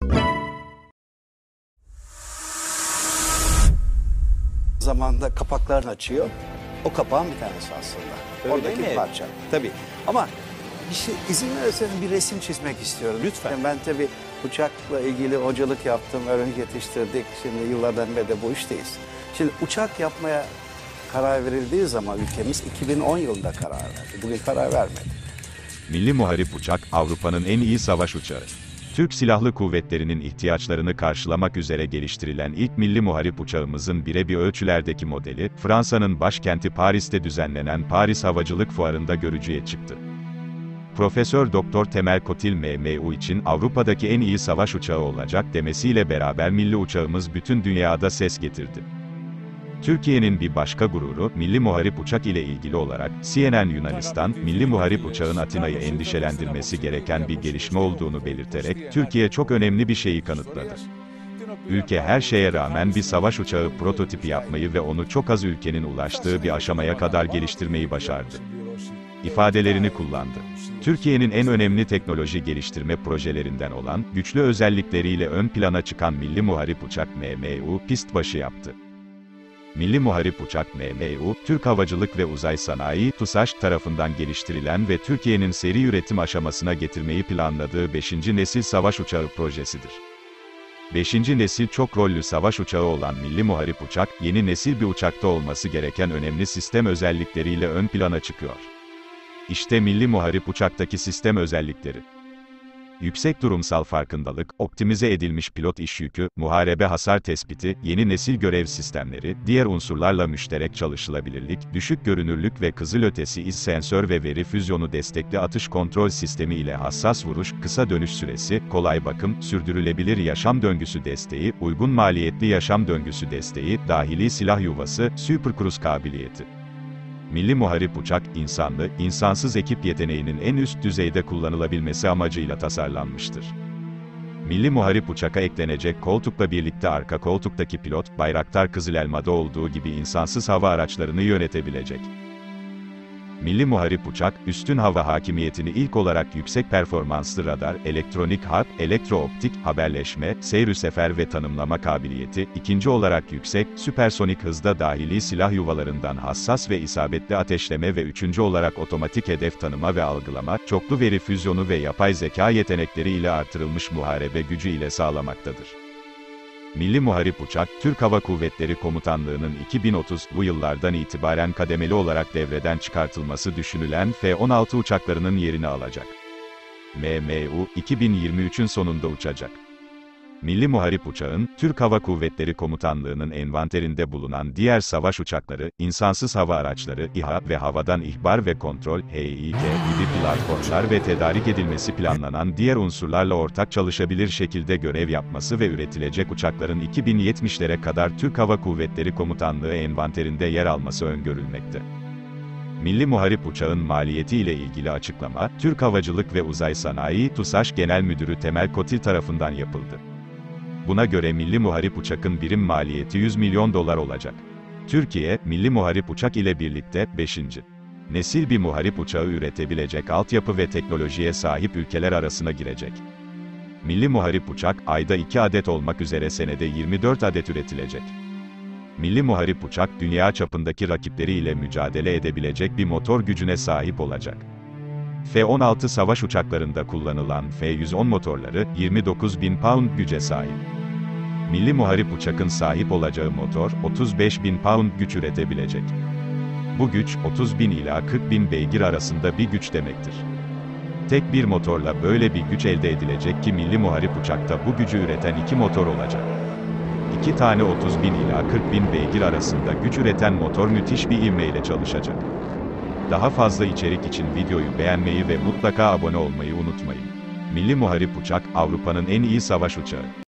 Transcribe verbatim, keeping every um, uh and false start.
Zamanda kapaklarını açıyor. O kapağın bir tanesi aslında. Öyle Oradaki mi? parça. Tabii. Ama bir şey, izin verirseniz bir resim çizmek istiyorum. Lütfen. Ben tabii uçakla ilgili hocalık yaptım, öğrenci yetiştirdik. Şimdi yıllardan beri de bu işteyiz. Şimdi uçak yapmaya karar verildiği zaman ülkemiz iki bin on yılında karar verdi. Bugün karar vermedi. Milli Muharip Uçak, Avrupa'nın en iyi savaş uçağı. Türk Silahlı Kuvvetleri'nin ihtiyaçlarını karşılamak üzere geliştirilen ilk milli muharip uçağımızın birebir ölçülerdeki modeli, Fransa'nın başkenti Paris'te düzenlenen Paris Havacılık Fuarı'nda görücüye çıktı. Profesör Doktor Temel Kotil M M U için Avrupa'daki en iyi savaş uçağı olacak demesiyle beraber milli uçağımız bütün dünyada ses getirdi. Türkiye'nin bir başka gururu, milli muharip uçak ile ilgili olarak, C N N Yunanistan, milli muharip uçağın Atina'yı endişelendirmesi gereken bir gelişme olduğunu belirterek, Türkiye çok önemli bir şeyi kanıtladı. Ülke her şeye rağmen bir savaş uçağı prototipi yapmayı ve onu çok az ülkenin ulaştığı bir aşamaya kadar geliştirmeyi başardı ifadelerini kullandı. Türkiye'nin en önemli teknoloji geliştirme projelerinden olan, güçlü özellikleriyle ön plana çıkan milli muharip uçak M M U, pist başı yaptı. Milli Muharip Uçak M M U, Türk Havacılık ve Uzay Sanayi (TUSAŞ) tarafından geliştirilen ve Türkiye'nin seri üretim aşamasına getirmeyi planladığı beşinci nesil savaş uçağı projesidir. beşinci nesil çok rollü savaş uçağı olan Milli Muharip Uçak, yeni nesil bir uçakta olması gereken önemli sistem özellikleriyle ön plana çıkıyor. İşte Milli Muharip Uçak'taki sistem özellikleri. Yüksek durumsal farkındalık, optimize edilmiş pilot iş yükü, muharebe hasar tespiti, yeni nesil görev sistemleri, diğer unsurlarla müşterek çalışılabilirlik, düşük görünürlük ve kızılötesi iz sensör ve veri füzyonu destekli atış kontrol sistemi ile hassas vuruş, kısa dönüş süresi, kolay bakım, sürdürülebilir yaşam döngüsü desteği, uygun maliyetli yaşam döngüsü desteği, dahili silah yuvası, süperkruz kabiliyeti. Milli Muharip Uçak, insanlı, insansız ekip yeteneğinin en üst düzeyde kullanılabilmesi amacıyla tasarlanmıştır. Milli Muharip Uçak'a eklenecek koltukla birlikte arka koltuktaki pilot, Bayraktar Kızılelma'da olduğu gibi insansız hava araçlarını yönetebilecek. Milli Muharip Uçak, üstün hava hakimiyetini ilk olarak yüksek performanslı radar, elektronik harp, elektrooptik, haberleşme, seyr-ü sefer ve tanımlama kabiliyeti, ikinci olarak yüksek, süpersonik hızda dahili silah yuvalarından hassas ve isabetli ateşleme ve üçüncü olarak otomatik hedef tanıma ve algılama, çoklu veri füzyonu ve yapay zeka yetenekleri ile artırılmış muharebe gücü ile sağlamaktadır. Milli Muharip Uçak, Türk Hava Kuvvetleri Komutanlığı'nın iki bin otuzlu yıllardan itibaren kademeli olarak devreden çıkartılması düşünülen F on altı uçaklarının yerini alacak. M M U, iki bin yirmi üçün sonunda uçacak. Milli Muharip Uçağın, Türk Hava Kuvvetleri Komutanlığı'nın envanterinde bulunan diğer savaş uçakları, insansız hava araçları, İHA ve havadan ihbar ve kontrol, H İ K gibi platformlar ve tedarik edilmesi planlanan diğer unsurlarla ortak çalışabilir şekilde görev yapması ve üretilecek uçakların iki bin yetmişlere kadar Türk Hava Kuvvetleri Komutanlığı envanterinde yer alması öngörülmekte. Milli Muharip Uçağın maliyeti ile ilgili açıklama, Türk Havacılık ve Uzay Sanayi (TUSAŞ) Genel Müdürü Temel Kotil tarafından yapıldı. Buna göre Milli Muharip Uçak'ın birim maliyeti yüz milyon dolar olacak. Türkiye, Milli Muharip Uçak ile birlikte, beşinci nesil bir muharip uçağı üretebilecek altyapı ve teknolojiye sahip ülkeler arasına girecek. Milli Muharip Uçak, ayda iki adet olmak üzere senede yirmi dört adet üretilecek. Milli Muharip Uçak, dünya çapındaki rakipleriyle mücadele edebilecek bir motor gücüne sahip olacak. F on altı savaş uçaklarında kullanılan F yüz on motorları, yirmi dokuz bin pound güce sahip. Milli Muharip Uçak'ın sahip olacağı motor, otuz beş bin pound güç üretebilecek. Bu güç, otuz bin ila kırk bin beygir arasında bir güç demektir. Tek bir motorla böyle bir güç elde edilecek ki Milli Muharip Uçak'ta bu gücü üreten iki motor olacak. İki tane otuz bin ila kırk bin beygir arasında güç üreten motor müthiş bir ivmeyle çalışacak. Daha fazla içerik için videoyu beğenmeyi ve mutlaka abone olmayı unutmayın. Milli Muharip Uçak, Avrupa'nın en iyi savaş uçağı.